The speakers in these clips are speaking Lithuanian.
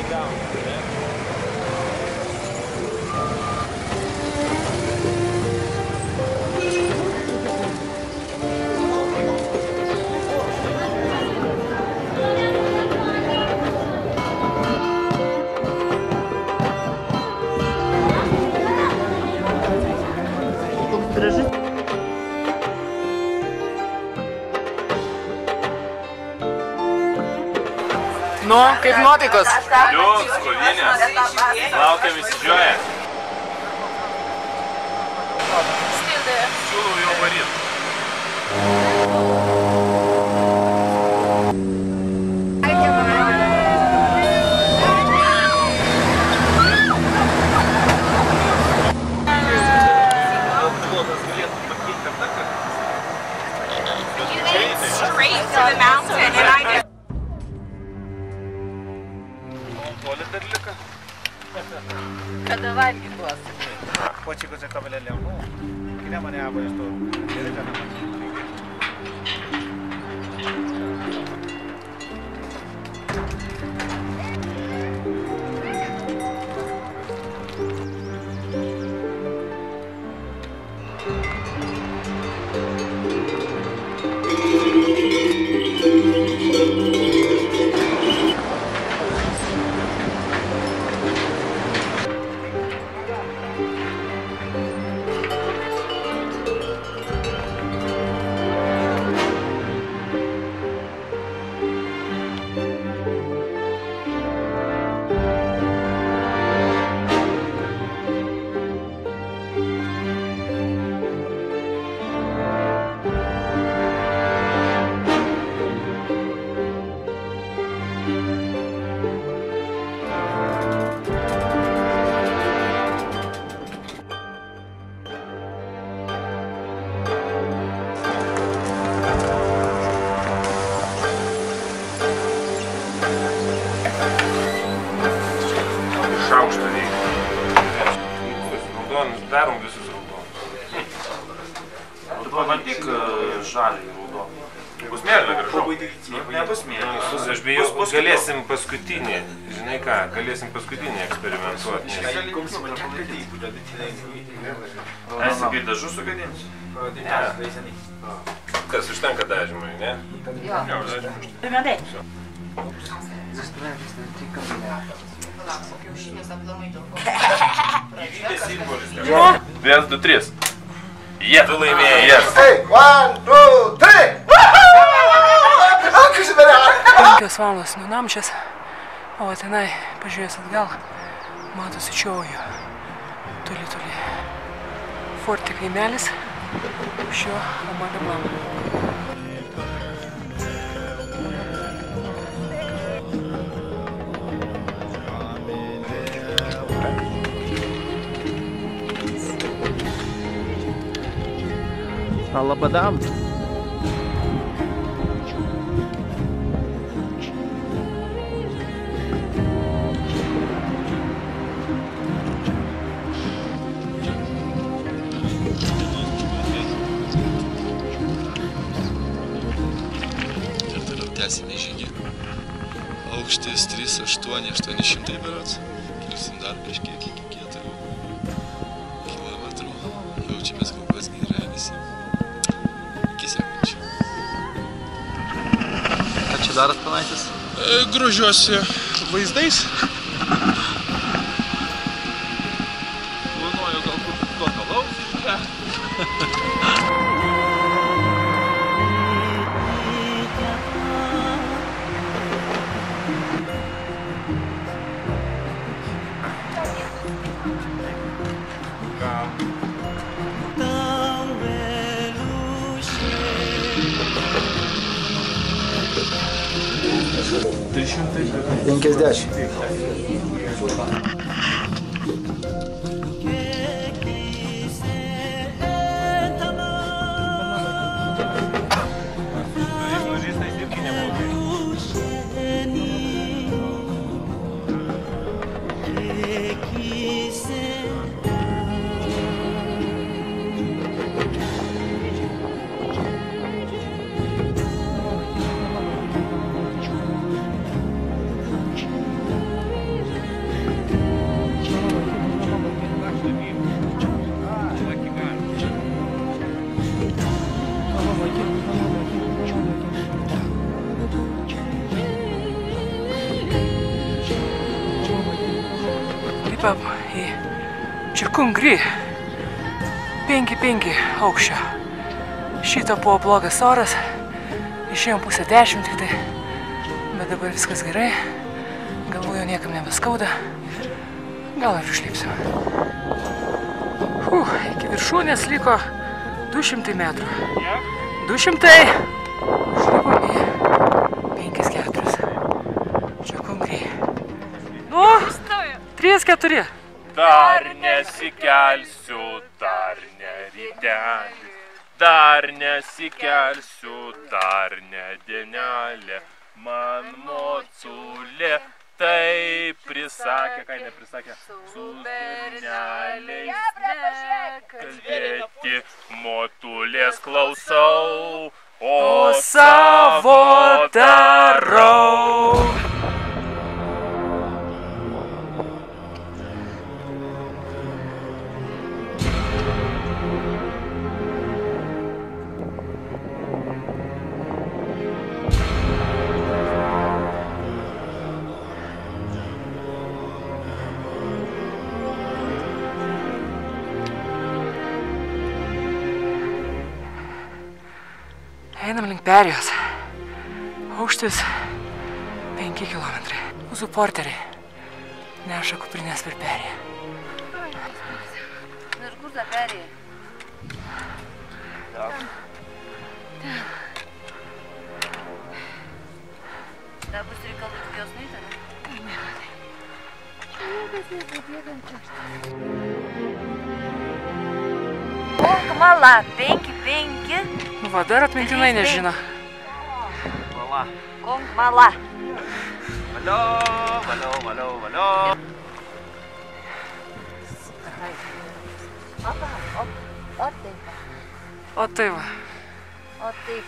Nu, kaip nuotaikos? Plius, kovinės. Laukiam įsidžioję. Siūlau jau varyt. Straight to the mountain and I just Kada valgyti duos? Pochicos se cabelele, nu? Cine mă neabă esto? Šaukštą reikia. Darom visus raudonus. Tu pabandyk žalį raudoną. Bus mėlė gražu. Nebus mėlė. Aš bijau, galėsim paskutinį, žinai ką, galėsim paskutinį eksperimentuoti. Esi kai dažus sugadinsi? Ne. Kas užtenka dažymui, ne? Jo. Primentai. Gyvybės simbolis. 1, 2, 3. Jie, tu laimėjai. Yes. 1, 2, 3! 5 valandos nunamšęs, o tenai, pažiūrėjęs atgal, matosi čiauju. Toli. Forti kaimelis, šio Amalio mama. Alabadam. Tęsime žygį. Aukštis 3,800 berods. Kilsim dar kažkiek iki 4 kilometrų. Jaučiamės kol kas gerai visi. Iki sekančių. Ką čia daras Panaitis? Grožiuosi vaizdais. Planuoju galbūt totalaus išgerti. Čirkungri. 5 aukščio. Šito buvo blogas oras. Išėjom 9:30 tik tai. Bet dabar viskas gerai. Galvoju, niekam nebeskauda. Gal ir išlipsim. Iki viršūnės liko 200 metrų. 200. Užlipom į 5-4. Čirkungri. Nu, 3-4. Dar nesikelsiu, dar ne rytelis. Dar nesikelsiu, dar ne dienelė. Man moculė taip prisakė, ką neprisakė, su berneliais kalbėti motulės klausau, o savo darau. Einam link perėjos. Aukštis 5 kilometrai. Mūsų porteriai neša kuprinės per perėją. Ir kur ta perėja? Dar bus reikalų tik jos nueita, ne? Niekas nepabėgančias. Mala, 5. Nu va, dar atmintinai nežino. Kong mala. Valio. O tai va. O taip.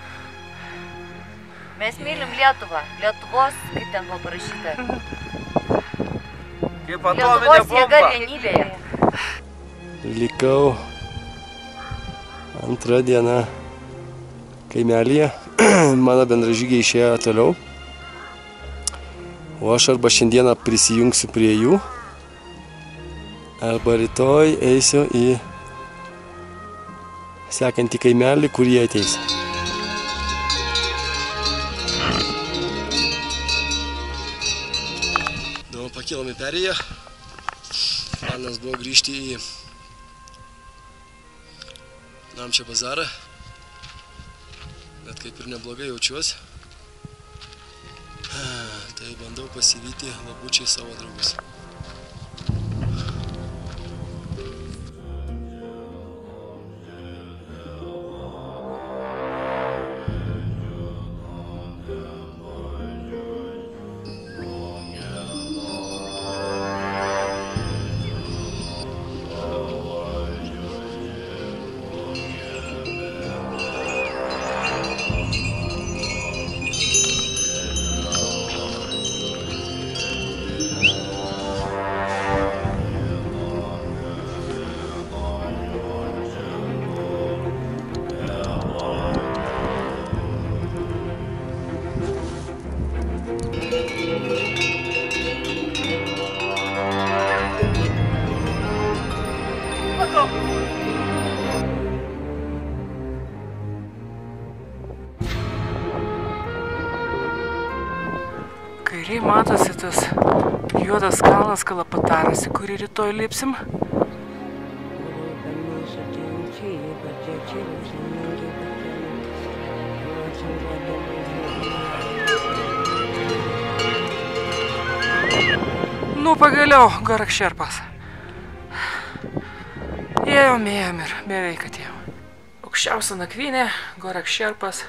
Mes mylim Lietuvą. Lietuvos, kaip ten buvo parašyta. Lietuvos jėga vienybėje. Likau antrą dieną kaimelyje. Mano bendražygiai išėjo toliau. O aš arba šiandieną prisijungsiu prie jų, arba rytoj eisiu į sekantį kaimelį, kur jie ateis. Dabar pakilom į perėją. Planas buvo grįžti į Namčio bazarą, bet kaip ir neblogai jaučiuosi. Tai bandau pasivyti labučiai savo draugus. Kairiai matosi tas juodas kalnas Kalapataras, į kurį rytoj lipsim. Nu, pagaliau, Gorakšerpas. Ėjom ir beveik atėjom. Aukščiausia nakvynė, Gorakšerpas.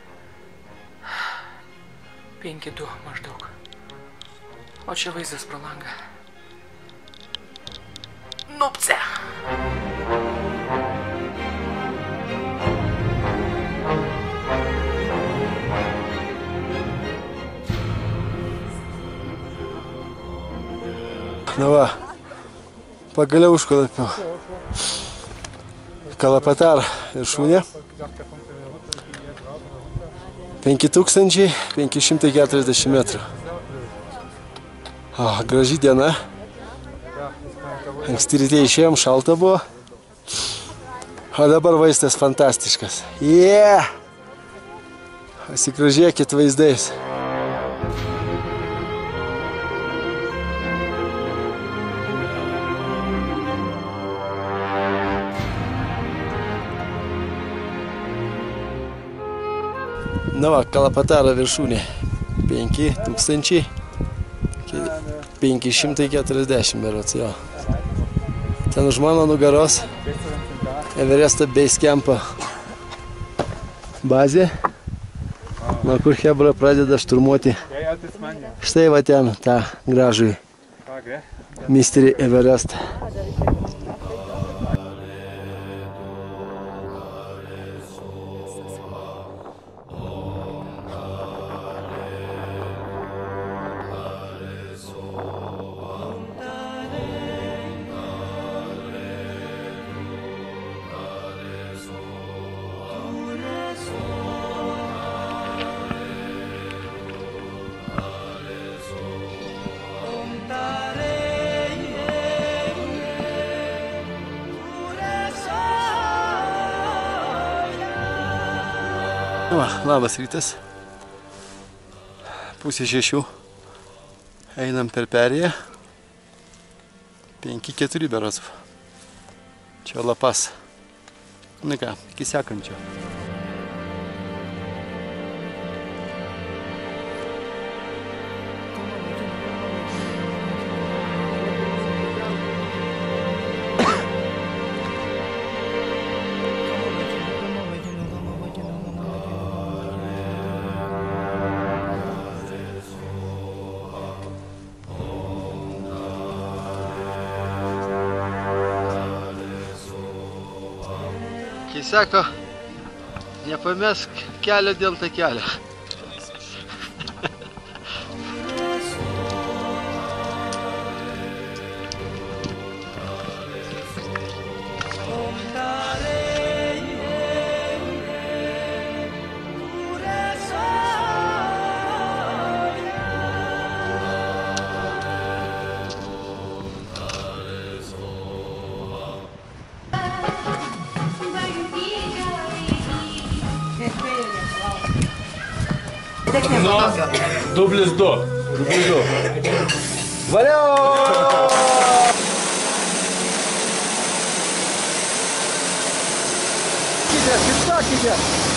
5-2 maždaug. O čia vaizdas pro langą. Nupce! Na va, pagaliau užkolapiau. Kalapatar viršūnė. 5540 metrų. Graži diena. Anksti ryte išėjom, šalta buvo. O dabar vaizdas fantastiškas. Yeah! Pasigrožėkit vaizdais. Na va, Kalapataro viršūnė. 5540 berods, jo. Ten už mano nugaros Everesto Base Campo bazė, nuo kur Hebra pradeda šturmuoti. Štai va ten tą gražų Mystery Everestą. Va, labas rytas. 5:30. Einam per perėją. 5:04 berods. Čia Lapas. Na ką, iki sekančio. Kai sako, nepamesk kelio dėl takelio. Dublis 2. Valio! Kite, kaip sakykite?